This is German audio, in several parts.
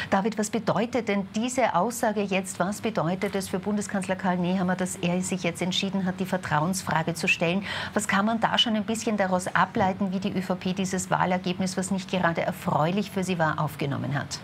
David, was bedeutet denn diese Aussage jetzt? Was bedeutet es für Bundeskanzler Karl Nehammer, dass er sich jetzt entschieden hat, die Vertrauensfrage zu stellen? Was kann man da schon ein bisschen daraus ableiten, wie die ÖVP dieses Wahlergebnis, was nicht gerade erfreulich für sie war, aufgenommen hat?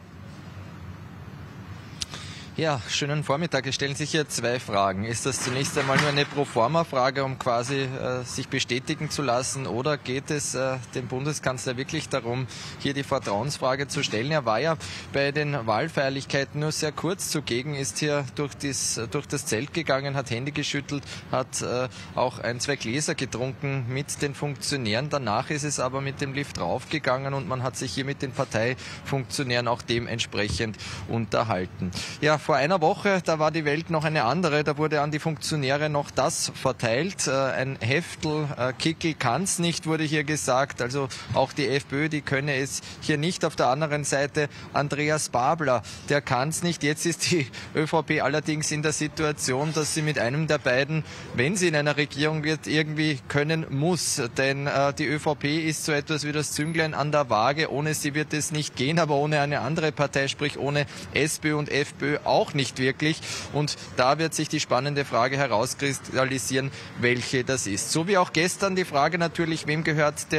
Ja, schönen Vormittag. Es stellen sich hier zwei Fragen. Ist das zunächst einmal nur eine Proforma-Frage, um quasi sich bestätigen zu lassen, oder geht es dem Bundeskanzler wirklich darum, hier die Vertrauensfrage zu stellen? Er war ja bei den Wahlfeierlichkeiten nur sehr kurz zugegen, ist hier durch das Zelt gegangen, hat Hände geschüttelt, hat auch ein, zwei Gläser getrunken mit den Funktionären. Danach ist es aber mit dem Lift raufgegangen und man hat sich hier mit den Parteifunktionären auch dementsprechend unterhalten. Ja, vor einer Woche, da war die Welt noch eine andere, da wurde an die Funktionäre noch das verteilt, ein Heftel, Kickl kann's nicht, wurde hier gesagt, also auch die FPÖ, die könne es hier nicht. Auf der anderen Seite Andreas Babler, der kann's nicht. Jetzt ist die ÖVP allerdings in der Situation, dass sie mit einem der beiden, wenn sie in einer Regierung wird, irgendwie können muss, denn die ÖVP ist so etwas wie das Zünglein an der Waage, ohne sie wird es nicht gehen, aber ohne eine andere Partei, sprich ohne SPÖ und FPÖ auch nicht wirklich. Und da wird sich die spannende Frage herauskristallisieren, welche das ist. So wie auch gestern die Frage natürlich, wem gehört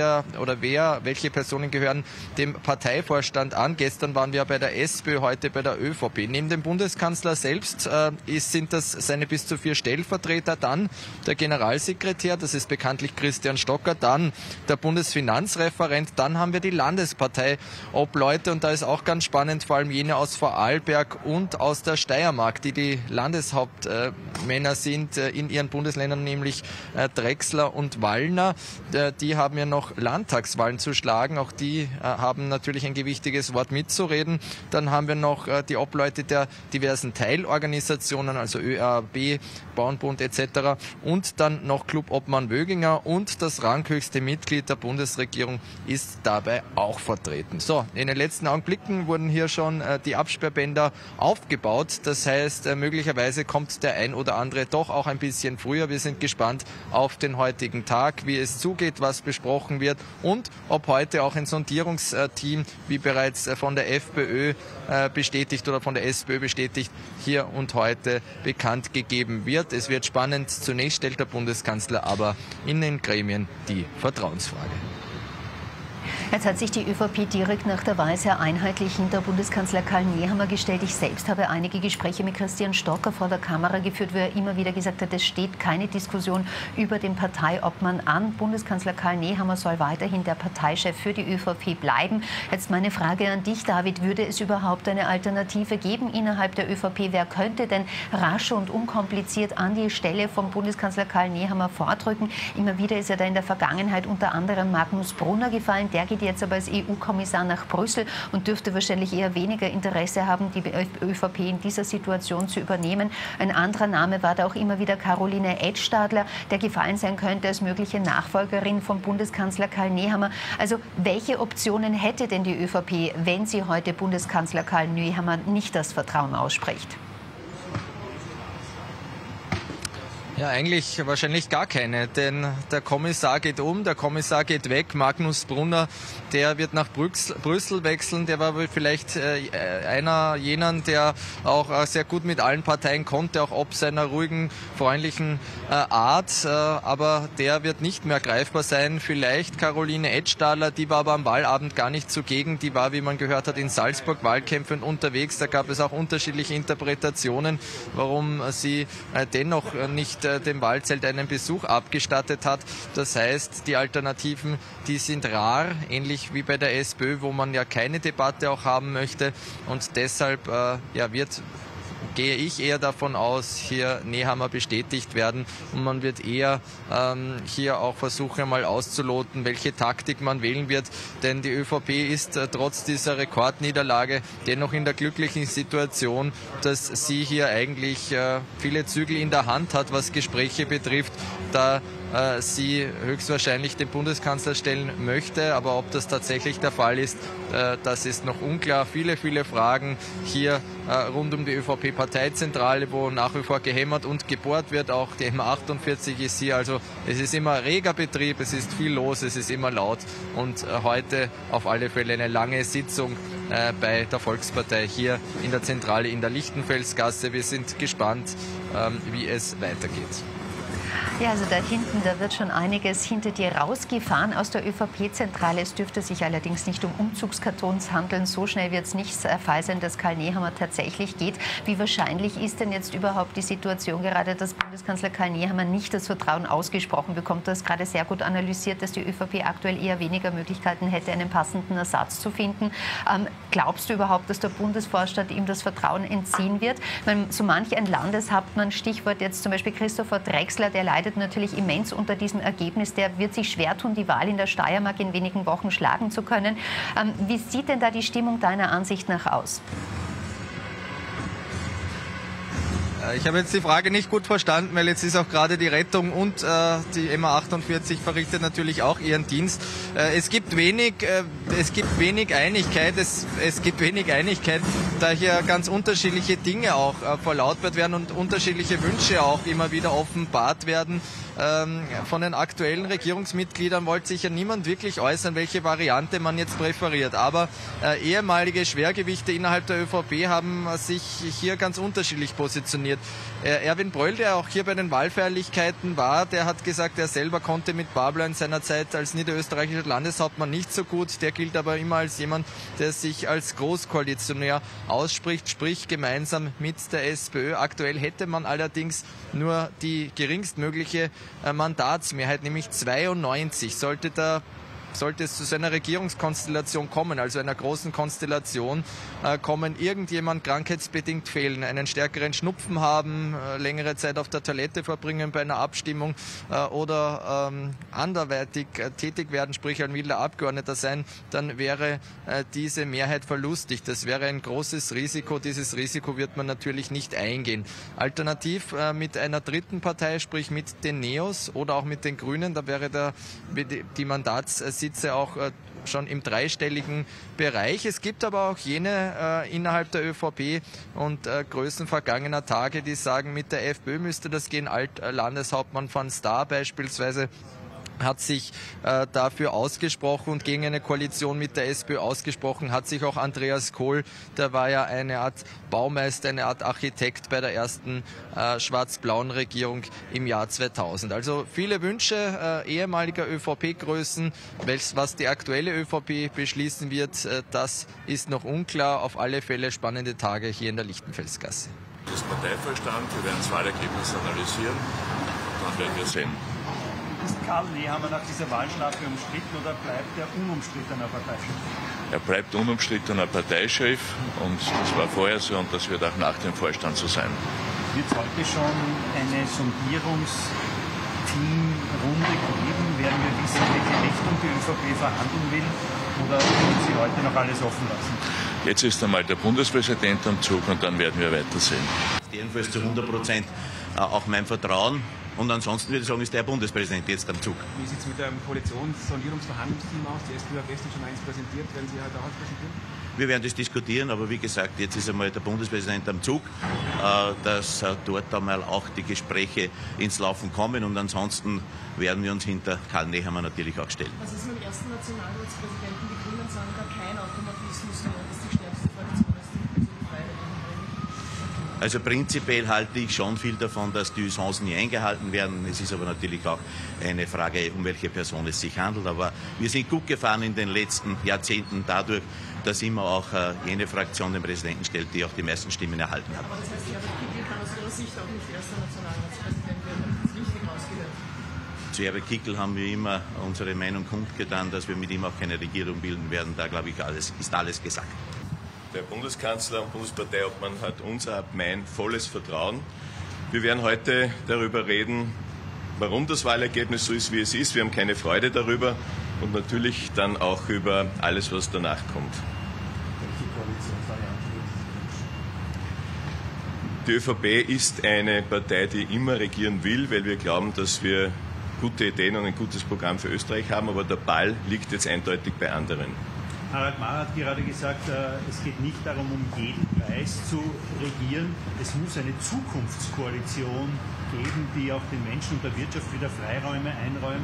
welche Personen gehören dem Parteivorstand an. Gestern waren wir bei der SPÖ, heute bei der ÖVP. Neben dem Bundeskanzler selbst sind das seine bis zu 4 Stellvertreter, dann der Generalsekretär, das ist bekanntlich Christian Stocker, dann der Bundesfinanzreferent, dann haben wir die Landesparteiobleute und da ist auch ganz spannend, vor allem jene aus Vorarlberg und aus der Steiermark, die Landeshauptmänner sind in ihren Bundesländern, nämlich Drechsler und Wallner. Die haben ja noch Landtagswahlen zu schlagen. Auch die haben natürlich ein gewichtiges Wort mitzureden. Dann haben wir noch die Obleute der diversen Teilorganisationen, also ÖAB, Bauernbund etc. Und dann noch Club Obmann Wöginger und das ranghöchste Mitglied der Bundesregierung ist dabei auch vertreten. So, in den letzten Augenblicken wurden hier schon die Absperrbänder aufgebaut. Das heißt, möglicherweise kommt der ein oder andere doch auch ein bisschen früher. Wir sind gespannt auf den heutigen Tag, wie es zugeht, was besprochen wird und ob heute auch ein Sondierungsteam, wie bereits von der FPÖ bestätigt oder von der SPÖ bestätigt, hier und heute bekannt gegeben wird. Es wird spannend. Zunächst stellt der Bundeskanzler aber in den Gremien die Vertrauensfrage. Jetzt hat sich die ÖVP direkt nach der Wahl sehr einheitlich hinter Bundeskanzler Karl Nehammer gestellt. Ich selbst habe einige Gespräche mit Christian Stocker vor der Kamera geführt, wo er immer wieder gesagt hat, es steht keine Diskussion über den Parteiobmann an. Bundeskanzler Karl Nehammer soll weiterhin der Parteichef für die ÖVP bleiben. Jetzt meine Frage an dich, David, würde es überhaupt eine Alternative geben innerhalb der ÖVP? Wer könnte denn rasch und unkompliziert an die Stelle vom Bundeskanzler Karl Nehammer vorrücken? Immer wieder ist ja da in der Vergangenheit unter anderem Magnus Brunner gefallen. Der geht jetzt aber als EU-Kommissar nach Brüssel und dürfte wahrscheinlich eher weniger Interesse haben, die ÖVP in dieser Situation zu übernehmen. Ein anderer Name war da auch immer wieder Caroline Edstadler, der gefallen sein könnte als mögliche Nachfolgerin von Bundeskanzler Karl Nehammer. Also welche Optionen hätte denn die ÖVP, wenn sie heute Bundeskanzler Karl Nehammer nicht das Vertrauen ausspricht? Ja, eigentlich wahrscheinlich gar keine, denn der Kommissar geht der Kommissar geht weg. Magnus Brunner, der wird nach Brüssel wechseln, der war wohl vielleicht einer jenen, der auch sehr gut mit allen Parteien konnte, auch ob seiner ruhigen, freundlichen Art, aber der wird nicht mehr greifbar sein. Vielleicht Caroline Edstadler, die war aber am Wahlabend gar nicht zugegen, die war, wie man gehört hat, in Salzburg Wahlkämpfen unterwegs. Da gab es auch unterschiedliche Interpretationen, warum sie dennoch nicht dem Wahlzelt einen Besuch abgestattet hat. Das heißt, die Alternativen, die sind rar, ähnlich wie bei der SPÖ, wo man ja keine Debatte auch haben möchte. Und deshalb gehe ich eher davon aus, hier Nehammer bestätigt werden und man wird eher hier auch versuchen, mal auszuloten, welche Taktik man wählen wird, denn die ÖVP ist trotz dieser Rekordniederlage dennoch in der glücklichen Situation, dass sie hier eigentlich viele Zügel in der Hand hat, was Gespräche betrifft. Da sie höchstwahrscheinlich den Bundeskanzler stellen möchte. Aber ob das tatsächlich der Fall ist, das ist noch unklar. Viele Fragen hier rund um die ÖVP-Parteizentrale, wo nach wie vor gehämmert und gebohrt wird. Auch die MA48 ist hier. Also es ist immer reger Betrieb, es ist viel los, es ist immer laut. Und heute auf alle Fälle eine lange Sitzung bei der Volkspartei hier in der Zentrale in der Lichtenfelsgasse. Wir sind gespannt, wie es weitergeht. Ja, also da hinten, da wird schon einiges hinter dir rausgefahren aus der ÖVP-Zentrale. Es dürfte sich allerdings nicht um Umzugskartons handeln. So schnell wird es nicht der Fall sein, dass Karl Nehammer tatsächlich geht. Wie wahrscheinlich ist denn jetzt überhaupt die Situation gerade, dass Bundeskanzler Karl Nehammer nicht das Vertrauen ausgesprochen bekommt? Du hast gerade sehr gut analysiert, dass die ÖVP aktuell eher weniger Möglichkeiten hätte, einen passenden Ersatz zu finden. Glaubst du überhaupt, dass der Bundesvorstand ihm das Vertrauen entziehen wird? So manch ein Landeshauptmann, Stichwort jetzt zum Beispiel Christopher Drexler, der leidet natürlich immens unter diesem Ergebnis. Der wird sich schwer tun, die Wahl in der Steiermark in wenigen Wochen schlagen zu können. Wie sieht denn da die Stimmung deiner Ansicht nach aus? Ich habe jetzt die Frage nicht gut verstanden, weil jetzt ist auch gerade die Rettung und die MA48 verrichtet natürlich auch ihren Dienst. Es gibt wenig Einigkeit, da hier ganz unterschiedliche Dinge auch verlautbart werden und unterschiedliche Wünsche auch immer wieder offenbart werden. Von den aktuellen Regierungsmitgliedern wollte sich ja niemand wirklich äußern, welche Variante man jetzt präferiert. Aber ehemalige Schwergewichte innerhalb der ÖVP haben sich hier ganz unterschiedlich positioniert. Erwin Bröll, der auch hier bei den Wahlfeierlichkeiten war, der hat gesagt, er selber konnte mit Babler in seiner Zeit als niederösterreichischer Landeshauptmann nicht so gut. Der gilt aber immer als jemand, der sich als Großkoalitionär ausspricht, sprich gemeinsam mit der SPÖ. Aktuell hätte man allerdings nur die geringstmögliche Mandatsmehrheit, nämlich 92. Sollte es zu so einer Regierungskonstellation kommen, also einer großen Konstellation kommen, irgendjemand krankheitsbedingt fehlen, einen stärkeren Schnupfen haben, längere Zeit auf der Toilette verbringen bei einer Abstimmung oder anderweitig tätig werden, sprich ein wilder Abgeordneter sein, dann wäre diese Mehrheit verlustig. Das wäre ein großes Risiko. Dieses Risiko wird man natürlich nicht eingehen. Alternativ mit einer dritten Partei, sprich mit den Neos oder auch mit den Grünen, da wäre die Mandatssitze auch schon im dreistelligen Bereich. Es gibt aber auch jene innerhalb der ÖVP und Größen vergangener Tage, die sagen, mit der FPÖ müsste das gehen. Landeshauptmann van Staar beispielsweise hat sich dafür ausgesprochen und gegen eine Koalition mit der SPÖ ausgesprochen, hat sich auch Andreas Kohl, der war ja eine Art Baumeister, eine Art Architekt bei der ersten schwarz-blauen Regierung im Jahr 2000. Also viele Wünsche ehemaliger ÖVP-Größen, was die aktuelle ÖVP beschließen wird, das ist noch unklar. Auf alle Fälle spannende Tage hier in der Lichtenfelsgasse. Das Parteivorstand, wir werden das Wahlergebnis analysieren, dann werden wir sehen. Ist Karl Nehammer nach dieser Wahlschlappe umstritten oder bleibt er unumstrittener Parteichef? Er bleibt unumstrittener Parteichef und das war vorher so und das wird auch nach dem Vorstand so sein. Wird es heute schon eine Sondierungsteamrunde geben? Werden wir wissen, in welche Richtung die ÖVP verhandeln will? Oder wird sie heute noch alles offen lassen? Jetzt ist einmal der Bundespräsident am Zug und dann werden wir weitersehen. Jedenfalls zu 100% auch mein Vertrauen. Und ansonsten würde ich sagen, ist der Bundespräsident jetzt am Zug. Wie sieht es mit dem Koalitions-Sondierungsverhandlungsteam aus? Die SPÖ hat gestern schon eins präsentiert. Werden Sie heute auch eins präsentieren? Wir werden das diskutieren, aber wie gesagt, jetzt ist einmal der Bundespräsident am Zug, dass dort einmal auch die Gespräche ins Laufen kommen. Und ansonsten werden wir uns hinter Karl Nehammer natürlich auch stellen. Was ist mit dem ersten Nationalratspräsidenten? Die Grünen sagen gar kein Automatismus mehr, dass die stärkste Fraktion ist, die Freiheit einbringen. Also prinzipiell halte ich schon viel davon, dass die Usancen nie eingehalten werden. Es ist aber natürlich auch eine Frage, um welche Person es sich handelt. Aber wir sind gut gefahren in den letzten Jahrzehnten dadurch, dass immer auch jene Fraktion den Präsidenten stellt, die auch die meisten Stimmen erhalten hat. Aber das heißt, Herbert Kickl kann aus Ihrer Sicht auch nicht erster Nationalratspräsident werden, wenn ich das richtig rausgehört. Zu Herbert Kickl haben wir immer unsere Meinung kundgetan, dass wir mit ihm auch keine Regierung bilden werden. Da, glaube ich, ist alles gesagt. Der Bundeskanzler und Bundesparteiobmann hat unser, mein volles Vertrauen. Wir werden heute darüber reden, warum das Wahlergebnis so ist, wie es ist. Wir haben keine Freude darüber und natürlich dann auch über alles, was danach kommt. Die ÖVP ist eine Partei, die immer regieren will, weil wir glauben, dass wir gute Ideen und ein gutes Programm für Österreich haben, aber der Ball liegt jetzt eindeutig bei anderen. Harald Marr hat gerade gesagt, es geht nicht darum, um jeden Preis zu regieren. Es muss eine Zukunftskoalition geben, die auch den Menschen und der Wirtschaft wieder Freiräume einräumt.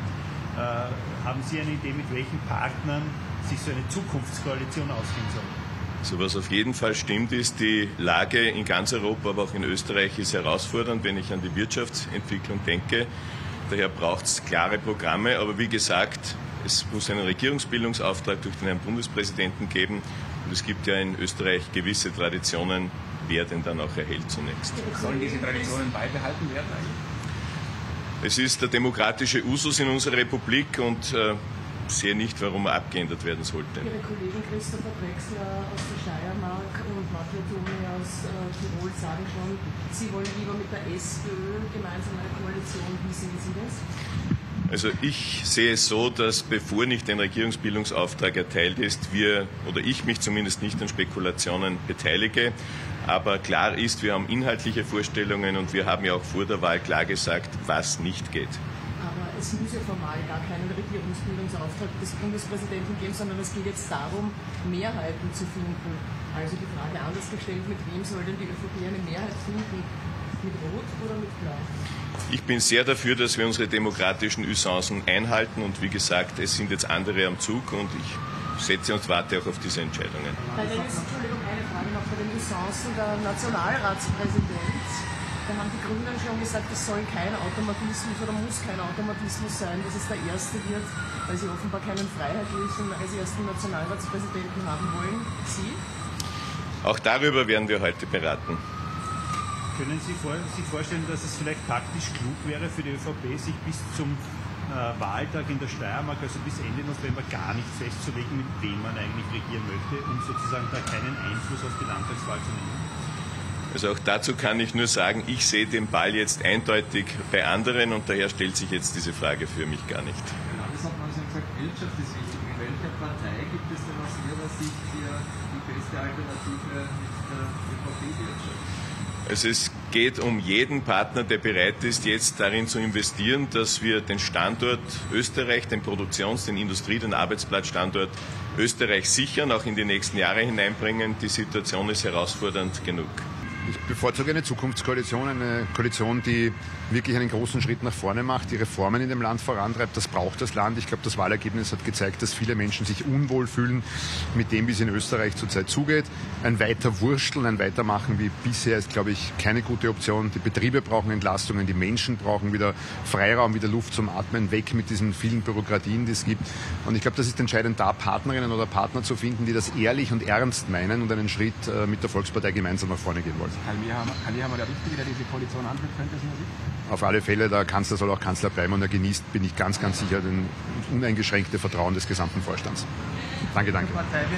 Haben Sie eine Idee, mit welchen Partnern sich so eine Zukunftskoalition ausgehen soll? So, was auf jeden Fall stimmt, ist, die Lage in ganz Europa, aber auch in Österreich ist herausfordernd, wenn ich an die Wirtschaftsentwicklung denke. Daher braucht es klare Programme. Aber wie gesagt, es muss einen Regierungsbildungsauftrag durch den Herrn Bundespräsidenten geben. Und es gibt ja in Österreich gewisse Traditionen, wer denn dann auch erhält zunächst. Sollen diese Traditionen beibehalten werden eigentlich? Es ist der demokratische Usus in unserer Republik und sehe nicht, warum er abgeändert werden sollte. Ihre Kollegen Christopher Drexler aus der Steiermark und Matthias Thome aus Tirol sagen schon, Sie wollen lieber mit der SPÖ gemeinsam eine Koalition. Wie sehen Sie das? Also ich sehe es so, dass bevor nicht ein Regierungsbildungsauftrag erteilt ist, wir oder ich mich zumindest nicht an Spekulationen beteilige. Aber klar ist, wir haben inhaltliche Vorstellungen und wir haben ja auch vor der Wahl klar gesagt, was nicht geht. Aber es muss ja formal gar keinen Regierungsbildungsauftrag des Bundespräsidenten geben, sondern es geht jetzt darum, Mehrheiten zu finden. Also die Frage anders gestellt, mit wem soll denn die ÖVP eine Mehrheit finden? Mit Rot oder mit Blau? Ich bin sehr dafür, dass wir unsere demokratischen Usancen einhalten und wie gesagt, es sind jetzt andere am Zug und ich setze und warte auch auf diese Entscheidungen. Entschuldigung, eine Frage noch bei den Usancen. Der Nationalratspräsident, da haben die Grünen schon gesagt, es soll kein Automatismus oder muss kein Automatismus sein, dass es der Erste wird, weil sie offenbar keinen freiheitlichen als ersten Nationalratspräsidenten haben wollen. Sie? Auch darüber werden wir heute beraten. Können Sie sich vorstellen, dass es vielleicht taktisch klug wäre für die ÖVP, sich bis zum Wahltag in der Steiermark, also bis Ende November, gar nicht festzulegen, mit wem man eigentlich regieren möchte, um sozusagen da keinen Einfluss auf die Landtagswahl zu nehmen? Also auch dazu kann ich nur sagen, ich sehe den Ball jetzt eindeutig bei anderen und daher stellt sich jetzt diese Frage für mich gar nicht. Genau, das hat man also gesagt, Wirtschaft ist wichtig. In welcher Partei gibt es denn aus Ihrer Sicht hier die beste Alternative mit der ÖVP-Wirtschaft? Also es geht um jeden Partner, der bereit ist, jetzt darin zu investieren, dass wir den Standort Österreich, den den Industrie-, den Arbeitsplatzstandort Österreich sichern, auch in die nächsten Jahre hineinbringen. Die Situation ist herausfordernd genug. Ich bevorzuge eine Zukunftskoalition, eine Koalition, die wirklich einen großen Schritt nach vorne macht, die Reformen in dem Land vorantreibt. Das braucht das Land. Ich glaube, das Wahlergebnis hat gezeigt, dass viele Menschen sich unwohl fühlen mit dem, wie es in Österreich zurzeit zugeht. Ein weiter Wursteln, ein Weitermachen wie bisher ist, glaube ich, keine gute Option. Die Betriebe brauchen Entlastungen, die Menschen brauchen wieder Freiraum, wieder Luft zum Atmen, weg mit diesen vielen Bürokratien, die es gibt. Und ich glaube, das ist entscheidend, da Partnerinnen oder Partner zu finden, die das ehrlich und ernst meinen und einen Schritt mit der Volkspartei gemeinsam nach vorne gehen wollen. Karl Nehammer der Richtige, der diese Koalition anführt, könnte es in der Sicht? Auf alle Fälle, der Kanzler soll auch Kanzler bleiben und er genießt, bin ich ganz, ganz sicher, das uneingeschränkte Vertrauen des gesamten Vorstands. Danke.